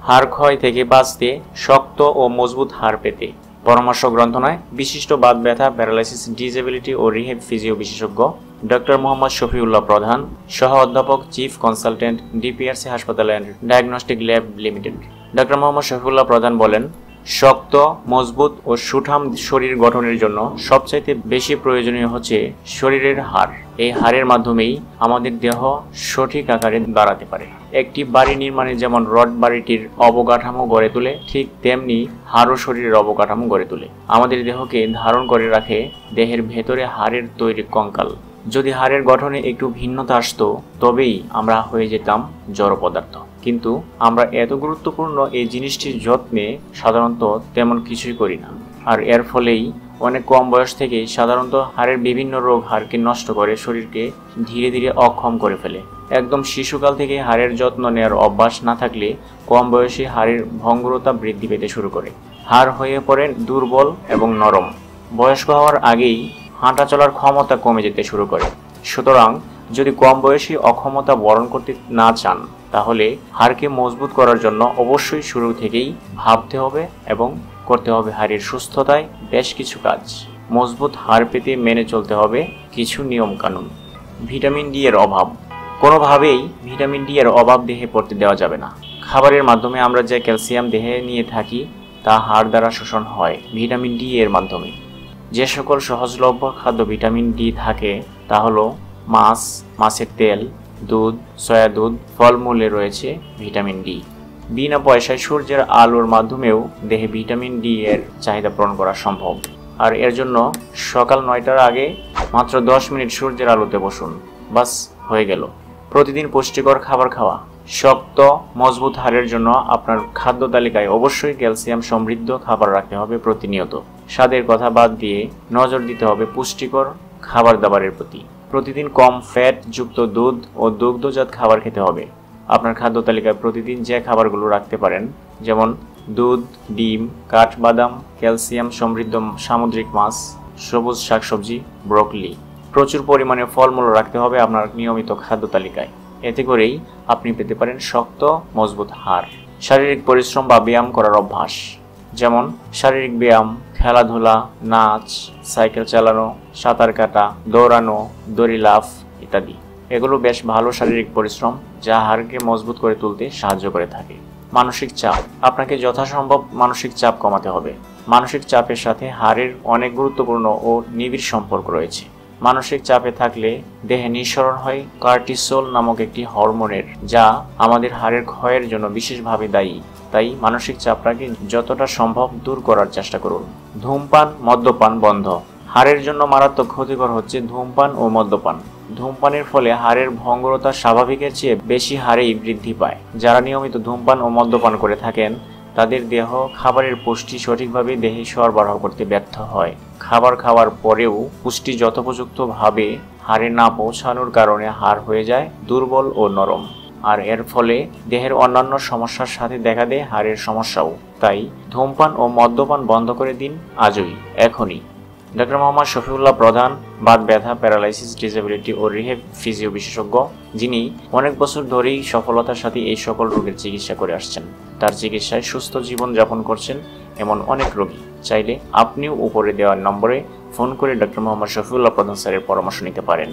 হাড় ক্ষয় থেকে বাঁচতে, শক্ত ও মজবুত হাড় পেতে। পরামর্শ গ্রন্থনায় বিশিষ্ট বাত ব্যথা, প্যারালাইসিস, ডিসএবিলিটি ও রিহ্যাব ফিজিও বিশেষজ্ঞ ডক্টর মোহাম্মদ শফিউল্লাহ প্রধান, সহ অধ্যাপক, চিফ কনসালটেন্ট, ডিপিআরসি হাসপাতাল and diagnostic lab limited. Doctor Mohammad Shafiullah Pradhan বলেন, শক্ত, মজবুত ও সুঠাম শরীর গঠনের জন্য সবচাইতে বেশি প্রয়োজনীয় হচ্ছে শরীরের হাড়। এই হাড়ের মাধ্যমেই আমাদের দেহ সঠিক আকারে দাঁড়াতে পারে। একটি বাড়ি নির্মাণে যেমন রড বাড়িটির অবকাঠামো গড়ে তোলে, ঠিক তেমনি হাড় ও শরীরের অবকাঠামো গড়ে তোলে। আমাদের দেহকে ধারণ করে রাখে দেহের ভেতরে হাড়ের তৈরি কঙ্কাল। যদি হাড়ের গঠনে একটু ভিন্নতা আসতো, তবেই আমরা হয়ে যেতাম জড় পদার্থ। কিন্তু আমরা এত গুরুত্বপূর্ণ এই জিনিসটির যত্নে সাধারণত তেমন কিছুই করি না। আর এর ফলেই অনেক কম বয়স থেকেই সাধারণত হাড়ের বিভিন্ন রোগ হাড়কে নষ্ট করে, শরীরকে ধীরে ধীরে অক্ষম করে ফেলে। একদম শিশুকাল থেকে হাড়ের যত্ন নেওয়ার অভ্যাস না থাকলে কম বয়সে হাড়ের ভঙ্গুরতা বৃদ্ধি পেতে শুরু করে। হাড় হয়ে পড়ে দুর্বল এবং নরম। বয়স্ক হওয়ার আগেই হাঁটা চলার ক্ষমতা কমে যেতে শুরু করে। সুতরাং যদি কম বয়সী অক্ষমতা বরণ করতে না চান, তাহলে হাড়কে মজবুত করার জন্য অবশ্যই শুরু থেকেই ভাবতে হবে এবং করতে হবে হাড়ের সুস্থতায় বেশ কিছু কাজ। মজবুত হাড় পেতে মেনে চলতে হবে কিছু নিয়ম কানুন। ভিটামিন ডি এর অভাব। কোনোভাবেই ভিটামিন ডি এর অভাব দেহে পড়তে দেওয়া যাবে না। খাবারের মাধ্যমে আমরা যে ক্যালসিয়াম দেহে নিয়ে থাকি, তা হাড় দ্বারা শোষণ হয় ভিটামিন ডি এর মাধ্যমে। যে সকল সহজলভ্য খাদ্য ভিটামিন ডি থাকে তা হলো মাছ, মাছের তেল, দুধ, সয়া দুধ, ফলমূলে রয়েছে ভিটামিন ডি। বিনা পয়সায় সূর্যের আলোর মাধ্যমেও দেহে ভিটামিন ডি এর চাহিদা পূরণ করা সম্ভব। আর এর জন্য সকাল 9টার আগে মাত্র 10 মিনিট সূর্যের আলোতে বসুন, বাস হয়ে গেল। প্রতিদিন পুষ্টিকর খাবার খাওয়া। শক্ত মজবুত হাড়ের জন্য আপনার খাদ্য তালিকায় অবশ্যই ক্যালসিয়াম সমৃদ্ধ খাবার রাখতে হবে প্রতিনিয়ত। স্বাদের কথা বাদ দিয়ে নজর দিতে হবে পুষ্টিকর খাবার দাবারের প্রতি। প্রতিদিন কম ফ্যাট যুক্ত দুধ ও দুগ্ধজাত খাবার খেতে হবে। আপনার খাদ্য তালিকায় প্রতিদিন যে খাবারগুলো রাখতে পারেন, যেমন দুধ, ডিম, কাঠবাদাম, ক্যালসিয়াম সমৃদ্ধ সামুদ্রিক মাছ, সবুজ শাকসবজি, ব্রোকলি। প্রচুর পরিমাণে ফলমূল রাখতে হবে আপনার নিয়মিত খাদ্য তালিকায়। এতে করেই আপনি পেতে পারেন শক্ত মজবুত হাড়। শারীরিক পরিশ্রম বা ব্যায়াম করার অভ্যাস, যেমন শারীরিক ব্যায়াম, খেলাধুলা, নাচ, সাইকেল চালানো, সাঁতার কাটা, দৌড়ানো, দড়ি লাফ ইত্যাদি। এগুলো বেশ ভালো শারীরিক পরিশ্রম, যা হাড়কে মজবুত করে তুলতে সাহায্য করে থাকে। মানসিক চাপ। আপনাকে যথাসম্ভব মানসিক চাপ কমাতে হবে। মানসিক চাপের সাথে হাড়ের অনেক গুরুত্বপূর্ণ ও নিবিড় সম্পর্ক রয়েছে। মানসিক চাপে থাকলে দেহে নিঃসরণ হয় কর্টিসল নামক একটি হরমোনের, যা আমাদের হাড়ের ক্ষয়ের জন্য বিশেষভাবে দায়ী। তাই মানসিক চাপটাকে যতটা সম্ভব দূর করার চেষ্টা করুন। ধূমপান, মদ্যপান বন্ধ। হাড়ের জন্য মারাত্মক ক্ষতিকর হচ্ছে ধূমপান ও মদ্যপান। ধূমপানের ফলে হাড়ের ভঙ্গুরতা স্বাভাবিকের চেয়ে বেশি হারেই বৃদ্ধি পায়। যারা নিয়মিত ধূমপান ও মদ্যপান করে থাকেন, তাদের দেহ খাবারের পুষ্টি সঠিকভাবে দেহে সরবরাহ করতে ব্যর্থ হয়। খাবার খাওয়ার পরেও পুষ্টি যথোপযুক্তভাবে হাড়ে না পৌঁছানোর কারণে হাড় হয়ে যায় দুর্বল ও নরম। আর এর ফলে দেহের অন্যান্য সমস্যার সাথে দেখা দেয় হাড়ের সমস্যাও। তাই ধূমপান ও মদ্যপান বন্ধ করে দিন আজই, এখনই। ডক্টর মোহাম্মদ শফিউল্লাহ প্রধান, বাত ব্যথা, প্যারালাইসিস, ডিসএবিলিটি ও রিহ্যাব ফিজিও বিশেষজ্ঞ, যিনি অনেক বছর ধরেই সফলতার সাথে এই সকল রোগের চিকিৎসা করে আসছেন। তার চিকিৎসায় সুস্থ জীবন যাপন করছেন এমন অনেক রোগী। চাইলে আপনিও উপরে দেওয়ার নম্বরে ফোন করে ডক্টর মোহাম্মদ শফিউল্লাহ প্রধান স্যারের পরামর্শ নিতে পারেন।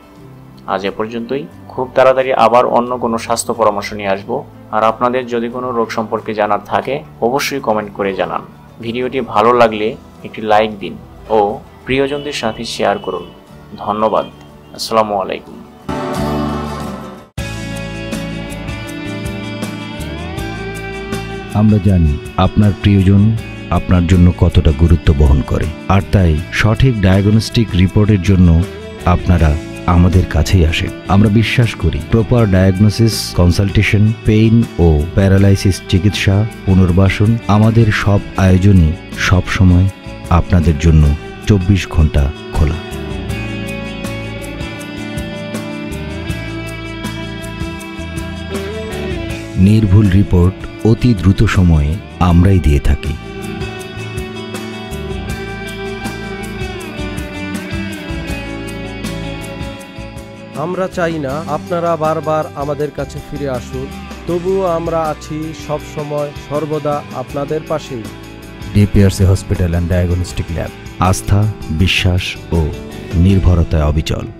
আজ এ পর্যন্তই। খুব তাড়াতাড়ি আবার অন্য কোনো স্বাস্থ্য পরামর্শ নিয়ে আসবো। আর আপনাদের যদি কোনো রোগ সম্পর্কে জানার থাকে, অবশ্যই কমেন্ট করে জানান। ভিডিওটি ভালো লাগলে একটি লাইক দিন ও প্রিয়জনদের সাথে শেয়ার করুন। ধন্যবাদ। আসসালামু আলাইকুম। আমরা জানি আপনার প্রিয়জন আপনার জন্য কতটা গুরুত্ব বহন করে, আর তাই সঠিক ডায়াগনস্টিক রিপোর্টের জন্য আপনারা আমাদের কাছেই আসেন। আমরা বিশ্বাস করি প্রপার ডায়াগনোসিস, কনসালটেশন, পেইন ও প্যারালাইসিস চিকিৎসা, পুনর্বাসন, আমাদের সব আয়োজনই সবসময় আপনাদের জন্য 24 ঘন্টা খোলা। নির্ভুল রিপোর্ট অতি দ্রুত সময়ে আমরাই দিয়ে থাকি। আমরা চাই না আপনারা বারবার আমাদের কাছে ফিরে আসুন, তবুও আমরা আছি সব সময় সর্বদা আপনাদের পাশেই। DPRC hospital and diagnostic lab, আস্থা, বিশ্বাস ও নির্ভরতায় অবিচল।